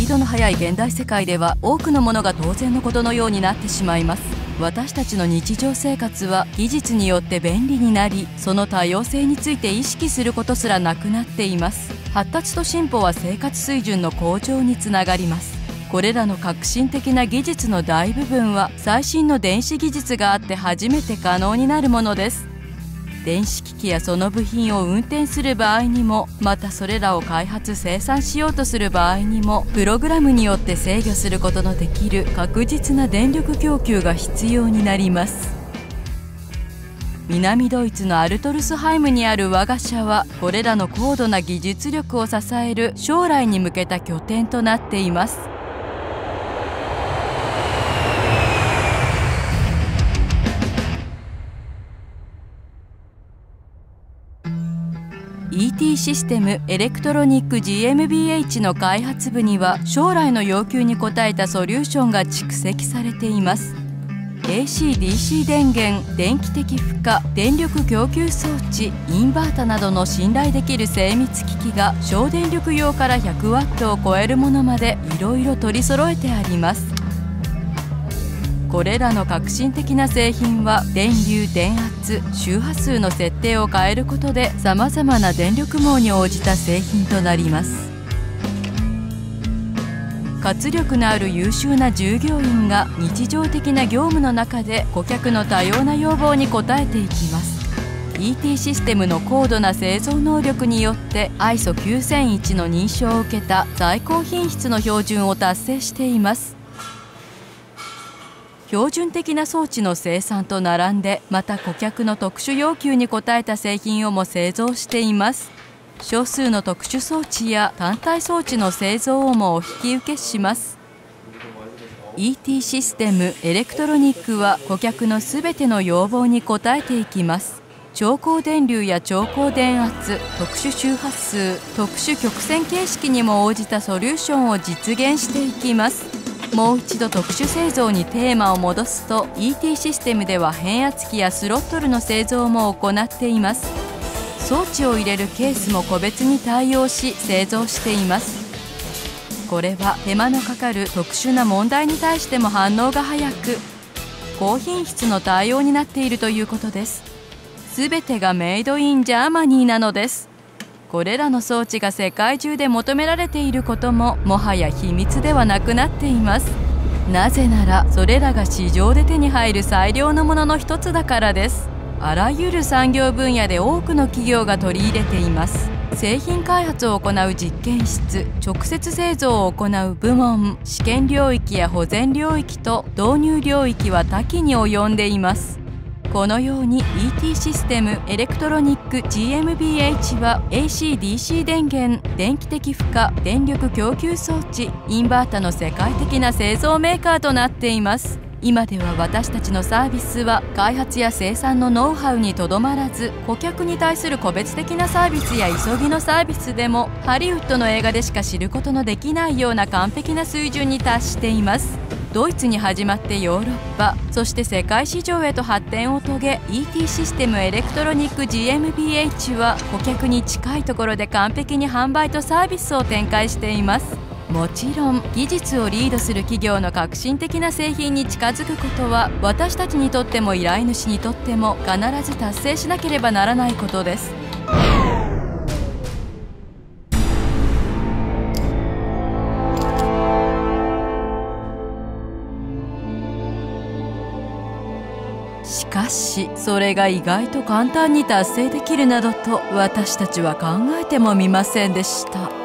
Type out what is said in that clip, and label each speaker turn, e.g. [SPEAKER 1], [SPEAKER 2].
[SPEAKER 1] ピードの速い現代世界では多くのものが当然のことのようになってしまいます。私たちの日常生活は技術によって便利になり、その多様性について意識することすらなくなっています。発達と進歩は生活水準の向上につながります。これらの革新的な技術の大部分は最新の電子技術があって初めて可能になるものです。電子機器やその部品を運転する場合にも、またそれらを開発生産しようとする場合にも、プログラムによって制御することのできる確実な電力供給が必要になります。南ドイツのアルトルスハイムにある我が社は、これらの高度な技術力を支える将来に向けた拠点となっています。ET システムエレクトロニック GmbH の開発部には将来の要求に応えたソリューションが蓄積されています。 AC/DC 電源、電気的負荷、電力供給装置、インバータなどの信頼できる精密機器が小電力用から 100W を超えるものまでいろいろ取り揃えてあります。これらの革新的な製品は電流、電圧、周波数の設定を変えることでさまざまな電力網に応じた製品となります。活力のある優秀な従業員が日常的な業務の中で顧客の多様な要望に応えていきます。 ET システムの高度な製造能力によって ISO9001 の認証を受けた最高品質の標準を達成しています。標準的な装置の生産と並んで、また顧客の特殊要求に応えた製品をも製造しています。少数の特殊装置や単体装置の製造をもお引き受けします。 ET システムエレクトロニックは顧客のすべての要望に応えていきます。超高電流や超高電圧、特殊周波数、特殊曲線形式にも応じたソリューションを実現していきます。もう一度特殊製造にテーマを戻すと、 ET システムでは変圧器やスロットルの製造も行っています。装置を入れるケースも個別に対応し製造しています。これは手間のかかる特殊な問題に対しても反応が早く、高品質の対応になっているということです。すべてがメイドインジャーマニーなのです。これらの装置が世界中で求められていることももはや秘密ではなくなっています。なぜならそれらが市場で手に入る最良のものの一つだからです。あらゆる産業分野で多くの企業が取り入れています。製品開発を行う実験室、直接製造を行う部門、試験領域や保全領域と導入領域は多岐に及んでいます。このように ET システムエレクトロニック GmbH は AC/DC 電源、電気的負荷、電力供給装置、インバータの世界的な製造メーカーとなっています。今では私たちのサービスは開発や生産のノウハウにとどまらず、顧客に対する個別的なサービスや急ぎのサービスでもハリウッドの映画でしか知ることのできないような完璧な水準に達しています。ドイツに始まってヨーロッパ、そして世界市場へと発展を遂げ、 ET システムエレクトロニック GmbH は顧客に近いところで完璧に販売とサービスを展開しています。もちろん技術をリードする企業の革新的な製品に近づくことは私たちにとっても依頼主にとっても必ず達成しなければならないことです。しかしそれが意外と簡単に達成できるなどと私たちは考えてもみませんでした。